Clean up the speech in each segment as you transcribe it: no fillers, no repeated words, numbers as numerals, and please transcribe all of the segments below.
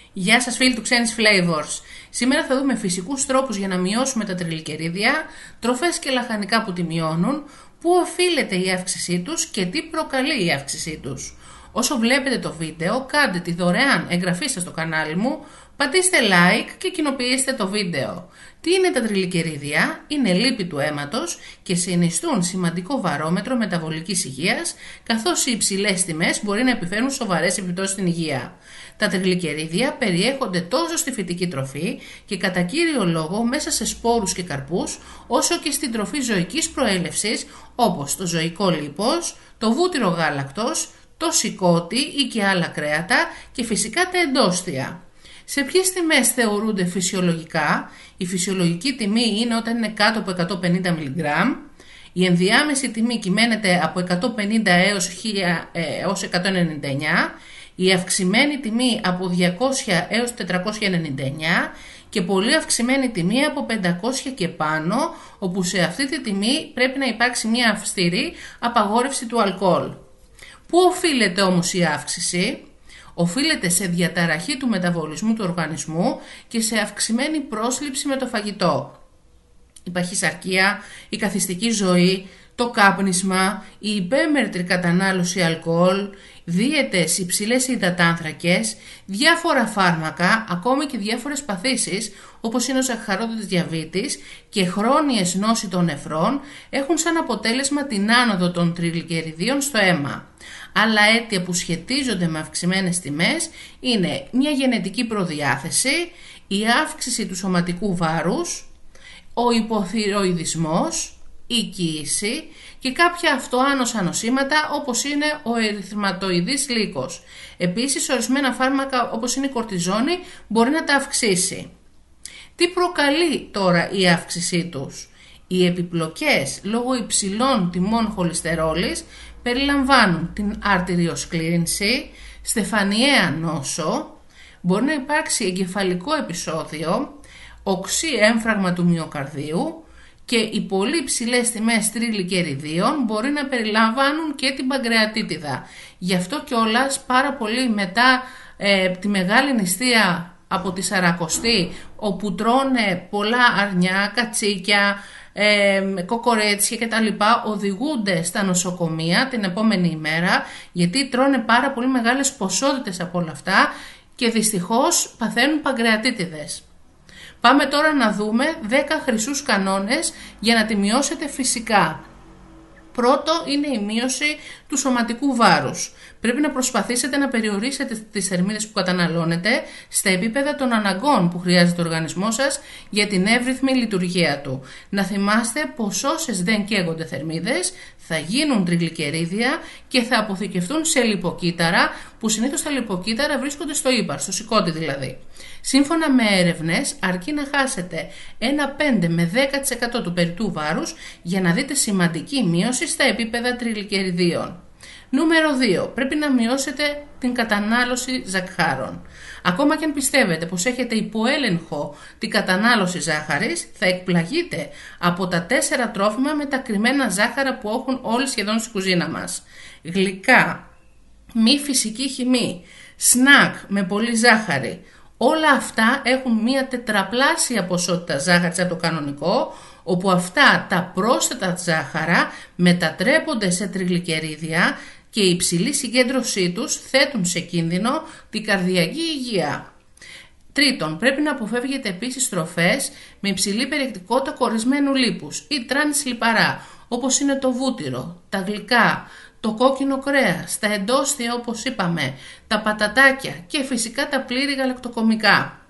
Γεια σας φίλοι του Ξένης Flavors. Σήμερα θα δούμε φυσικούς τρόπους για να μειώσουμε τα τριγλικερίδια, τροφές και λαχανικά που τη μειώνουν, πού οφείλεται η αύξησή τους και τι προκαλεί η αύξησή τους. Όσο βλέπετε το βίντεο, κάντε τη δωρεάν εγγραφή σας στο κανάλι μου, πατήστε like και κοινοποιήστε το βίντεο. Τι είναι τα τριγλικερίδια? Είναι λίπη του αίματος και συνιστούν σημαντικό βαρόμετρο μεταβολικής υγείας, καθώς οι υψηλές τιμές μπορεί να επιφέρουν σοβαρές επιπτώσεις στην υγεία. Τα τριγλικερίδια περιέχονται τόσο στη φυτική τροφή και κατά κύριο λόγο μέσα σε σπόρους και καρπούς, όσο και στην τροφή ζωικής προέλευσης όπως το ζωικό λίπος, το βούτυρο γάλακτος, το σηκώτη ή και άλλα κρέατα και φυσικά τα εντόστια. Σε ποιες τιμές θεωρούνται φυσιολογικά? Η φυσιολογική τιμή είναι όταν είναι κάτω από 150 mg, η ενδιάμεση τιμή κυμαίνεται από 150 έως 199, η αυξημένη τιμή από 200 έως 499 και πολύ αυξημένη τιμή από 500 και πάνω, όπου σε αυτή τη τιμή πρέπει να υπάρξει μια αυστηρή απαγόρευση του αλκοόλ. Πού οφείλεται όμως η αύξηση? Οφείλεται σε διαταραχή του μεταβολισμού του οργανισμού και σε αυξημένη πρόσληψη με το φαγητό. Η παχυσαρκία, η καθιστική ζωή, το κάπνισμα, η υπέμετρη κατανάλωση αλκοόλ, δίαιτες υψηλές υδατάνθρακες, διάφορα φάρμακα, ακόμη και διάφορες παθήσεις όπως είναι ο ζαχαρόδοτης διαβήτης και χρόνιες νόσοι των νεφρών έχουν σαν αποτέλεσμα την άνοδο των τριγλικεριδίων στο αίμα. Άλλα αίτια που σχετίζονται με αυξημένες τιμές είναι μια γενετική προδιάθεση, η αύξηση του σωματικού βάρους, ο υποθυροειδισμός, η κοίηση και κάποια αυτοάνοσα νοσήματα όπως είναι ο ερυθματοειδής λύκος. Επίσης, ορισμένα φάρμακα όπως είναι η κορτιζόνη μπορεί να τα αυξήσει. Τι προκαλεί τώρα η αύξησή τους? Οι επιπλοκές λόγω υψηλών τιμών χολυστερόλης περιλαμβάνουν την αρτηριοσκλήρυνση, στεφανιαία νόσο, μπορεί να υπάρξει εγκεφαλικό επεισόδιο, οξύ έμφραγμα του μυοκαρδίου και οι πολύ ψηλές τιμές τριγλικεριδίων μπορεί να περιλαμβάνουν και την παγκρεατίτιδα. Γι' αυτό κιόλας πάρα πολύ μετά τη μεγάλη νηστεία από τη Σαρακοστή, όπου τρώνε πολλά αρνιά, κατσίκια, κοκορέτσια και τα λοιπά, οδηγούνται στα νοσοκομεία την επόμενη ημέρα γιατί τρώνε πάρα πολύ μεγάλες ποσότητες από όλα αυτά και δυστυχώς παθαίνουν παγκρεατίτιδες. Πάμε τώρα να δούμε 10 χρυσούς κανόνες για να τη μειώσετε φυσικά. Πρώτο είναι η μείωση του σωματικού βάρους. Πρέπει να προσπαθήσετε να περιορίσετε τις θερμίδες που καταναλώνετε στα επίπεδα των αναγκών που χρειάζεται ο οργανισμός σας για την εύρυθμη λειτουργία του. Να θυμάστε πως όσες δεν καίγονται θερμίδες θα γίνουν τριγλικερίδια και θα αποθηκευτούν σε λιποκύτταρα, που συνήθως τα λιποκύτταρα βρίσκονται στο ύπαρ, στο σηκώτη δηλαδή. Σύμφωνα με έρευνες, αρκεί να χάσετε ένα 5 με 10% του περιττού βάρους για να δείτε σημαντική μείωση στα επίπεδα τριγλικεριδίων. Νούμερο 2. Πρέπει να μειώσετε την κατανάλωση ζαχάρων. Ακόμα και αν πιστεύετε πως έχετε υποέλεγχο την κατανάλωση ζάχαρης, θα εκπλαγείτε από τα 4 τρόφιμα με τα κρυμμένα ζάχαρα που έχουν όλοι σχεδόν στη κουζίνα μας. Γλυκά, μη φυσική χυμή, σνακ με πολύ ζάχαρη. Όλα αυτά έχουν μία τετραπλάσια ποσότητα ζάχαρης από το κανονικό, όπου αυτά τα πρόσθετα ζάχαρα μετατρέπονται σε τριγλικερίδια και η υψηλή συγκέντρωσή τους θέτουν σε κίνδυνο την καρδιακή υγεία. Τρίτον, πρέπει να αποφεύγετε επίσης τροφές με υψηλή περιεκτικότητα κορισμένου λίπους ή τρανς λιπαρά, όπως είναι το βούτυρο, τα γλυκά, το κόκκινο κρέας, τα εντόστια όπως είπαμε, τα πατατάκια και φυσικά τα πλήρη γαλακτοκομικά.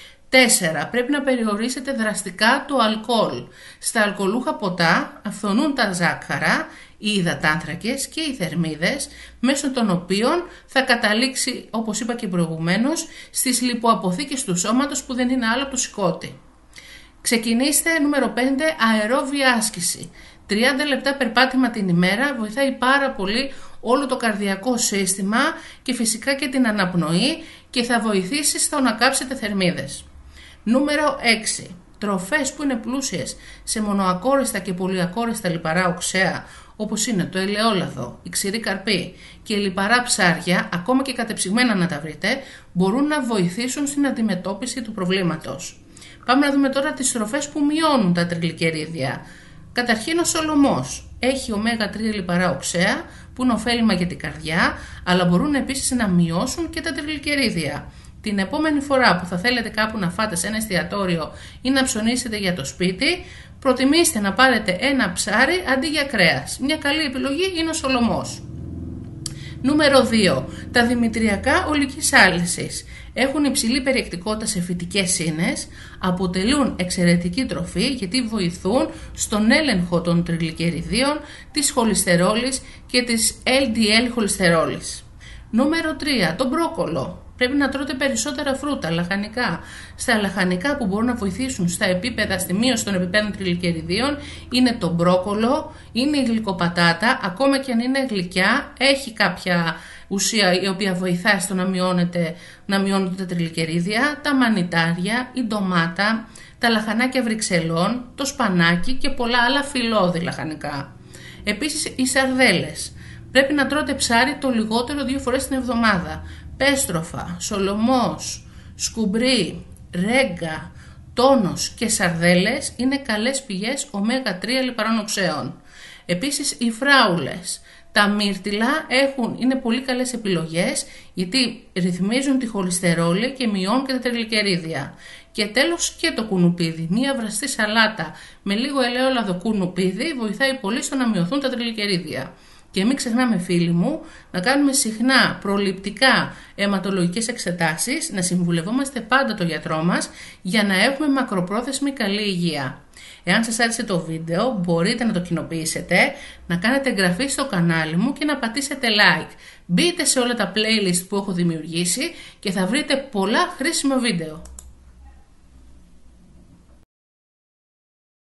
4. Πρέπει να περιορίσετε δραστικά το αλκοόλ. Στα αλκοολούχα ποτά αυθονούν τα ζάχαρα, οι υδατάνθρακες και οι θερμίδες, μέσω των οποίων θα καταλήξει, όπως είπα και προηγουμένως, στις λιποαποθήκες του σώματος που δεν είναι άλλο από το σηκώτη. Ξεκινήστε νούμερο 5, αερόβια άσκηση. 30 λεπτά περπάτημα την ημέρα βοηθάει πάρα πολύ όλο το καρδιακό σύστημα και φυσικά και την αναπνοή και θα βοηθήσει στο να κάψετε θερμίδες. Νούμερο 6. τροφές που είναι πλούσιες σε μονοακόριστα και πολυακόριστα λιπαρά οξέα, όπως είναι το ελαιόλαδο, η ξηρή καρπή και λιπαρά ψάρια, ακόμα και κατεψυγμένα να τα βρείτε, μπορούν να βοηθήσουν στην αντιμετώπιση του προβλήματος. Πάμε να δούμε τώρα τις τροφές που μειώνουν τα τριγλικερίδια. Καταρχήν ο σολομός. Έχει ω3 λιπαρά οξέα που είναι ωφέλιμα για την καρδιά, αλλά μπορούν επίσης να μειώσουν και τα τριγλικερίδια. Την επόμενη φορά που θα θέλετε κάπου να φάτε σε ένα εστιατόριο ή να ψωνίσετε για το σπίτι, προτιμήστε να πάρετε ένα ψάρι αντί για κρέας. Μια καλή επιλογή είναι ο σολομός. Νούμερο 2. Τα δημητριακά ολικής άλυσης. Έχουν υψηλή περιεκτικότητα σε φυτικές ίνες, αποτελούν εξαιρετική τροφή γιατί βοηθούν στον έλεγχο των τριγλικεριδίων, της χολυστερόλης και της LDL χολυστερόλης. Νούμερο 3. Το μπρόκολο. Πρέπει να τρώτε περισσότερα φρούτα, λαχανικά. Στα λαχανικά που μπορούν να βοηθήσουν στη μείωση των επιπέδων τριγλικεριδίων είναι το μπρόκολο, είναι η γλυκοπατάτα, ακόμα και αν είναι γλυκιά, έχει κάποια ουσία η οποία βοηθάει στο να μειώνονται τα τριγλικερίδια, τα μανιτάρια, η ντομάτα, τα λαχανάκια βρυξελών, το σπανάκι και πολλά άλλα φυλλώδη λαχανικά. Επίσης οι σαρδέλες. Πρέπει να τρώτε ψάρι το λιγότερο 2 φορές την εβδομάδα. Πέστροφα, σολομός, σκουμπρί, ρέγγα, τόνος και σαρδέλες είναι καλές πηγές ω3 λιπαρών οξέων. Επίσης οι φράουλες, τα μύρτιλα είναι πολύ καλές επιλογές γιατί ρυθμίζουν τη χολυστερόλη και μειώνουν και τα τριγλικερίδια. Και τέλος και το κουνουπίδι, μία βραστή σαλάτα με λίγο ελαιόλαδο κουνουπίδι βοηθάει πολύ στο να μειωθούν τα τριγλικερίδια. Και μην ξεχνάμε φίλοι μου να κάνουμε συχνά προληπτικά αιματολογικές εξετάσεις, να συμβουλευόμαστε πάντα τον γιατρό μας για να έχουμε μακροπρόθεσμη καλή υγεία. Εάν σας άρεσε το βίντεο μπορείτε να το κοινοποιήσετε, να κάνετε εγγραφή στο κανάλι μου και να πατήσετε like. Μπείτε σε όλα τα playlist που έχω δημιουργήσει και θα βρείτε πολλά χρήσιμα βίντεο.